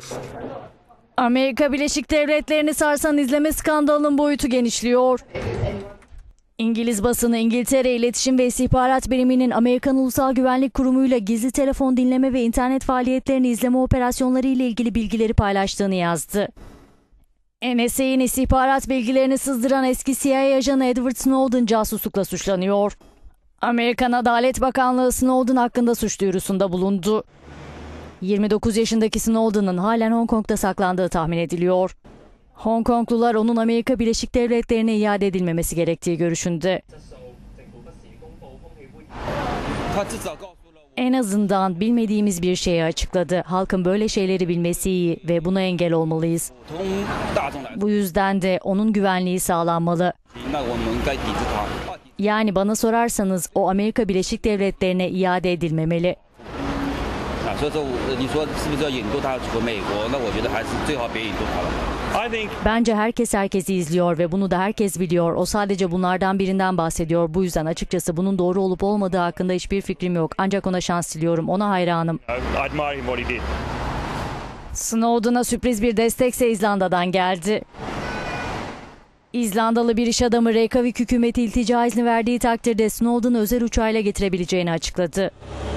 Amerika Birleşik Devletleri'ni sarsan izleme skandalının boyutu genişliyor. İngiliz basını İngiltere İletişim ve İstihbarat Biriminin Amerikan Ulusal Güvenlik Kurumu'yla gizli telefon dinleme ve internet faaliyetlerini izleme operasyonları ile ilgili bilgileri paylaştığını yazdı. NSA'nin istihbarat bilgilerini sızdıran eski CIA ajanı Edward Snowden casuslukla suçlanıyor. Amerikan Adalet Bakanlığı Snowden hakkında suç duyurusunda bulundu. 29 yaşındaki Snowden'ın halen Hong Kong'da saklandığı tahmin ediliyor. Hong Konglular onun Amerika Birleşik Devletleri'ne iade edilmemesi gerektiği görüşünde. En azından bilmediğimiz bir şeyi açıkladı. Halkın böyle şeyleri bilmesi iyi ve buna engel olmalıyız. Bu yüzden de onun güvenliği sağlanmalı. Yani bana sorarsanız o Amerika Birleşik Devletleri'ne iade edilmemeli. Bence herkes herkesi izliyor ve bunu da herkes biliyor. O sadece bunlardan birinden bahsediyor. Bu yüzden açıkçası bunun doğru olup olmadığı hakkında hiçbir fikrim yok. Ancak ona şans diliyorum. Ona hayranım. Snowden'a sürpriz bir destekse İzlanda'dan geldi. İzlandalı bir iş adamı Reykjavik hükümeti iltica izni verdiği takdirde Snowden'ı özel uçağıyla getirebileceğini açıkladı.